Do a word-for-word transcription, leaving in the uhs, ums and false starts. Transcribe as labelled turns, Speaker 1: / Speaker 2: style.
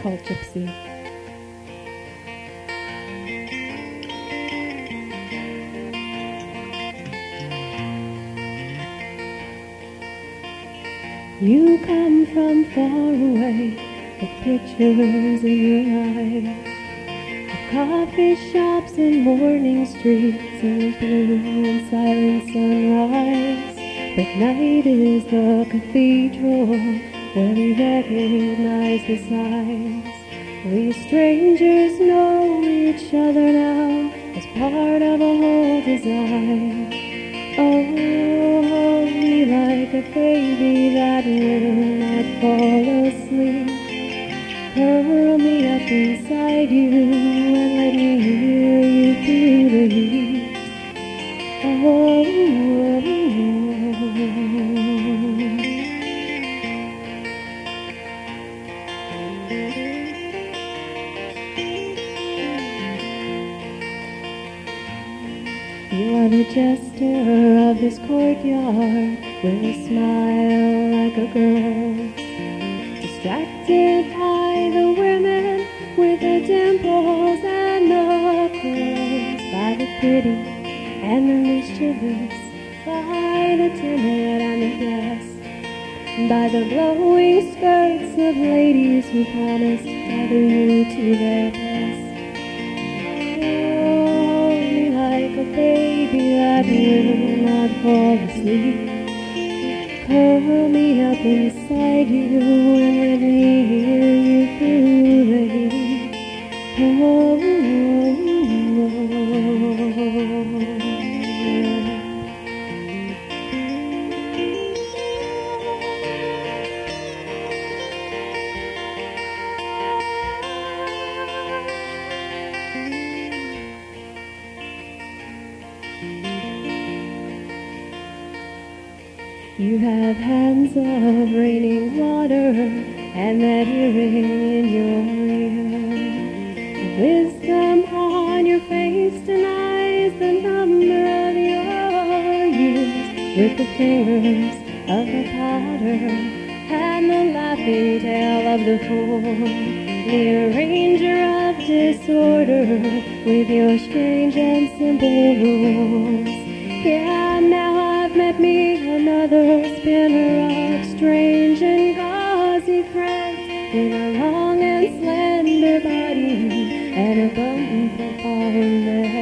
Speaker 1: called Gypsy. You come from far away with pictures in your eyes, of coffee shops and morning streets and blue and silent sunrise. But night is the cathedral where we recognize the signs. We strangers know each other now as part of a whole design. Oh, hold me like a baby that will not fall asleep. Curl me up inside you and let me hear you through the heat. Oh, oh, oh. You are the jester of this courtyard with a smile like a girl, distracted by the women with the dimples and the curls, by the pretty and the mischievous, by the timid and the blessed, by the glowing skirts of ladies who promised to gather you to their breast. Like a baby that will not fall asleep. Curl me up inside you and let me hear you through the heat. Oh, oh, oh, oh. You have hands of raining water and that earring in your ear, wisdom on your face denies the number of your years, with the fingers of the potter and the laughing tale of the fool, the arranger of disorder with your strange and simple rules. Yeah, now I've met me another spinner of strange and gauzy threads, with a long and slender body and a bump of iron lead.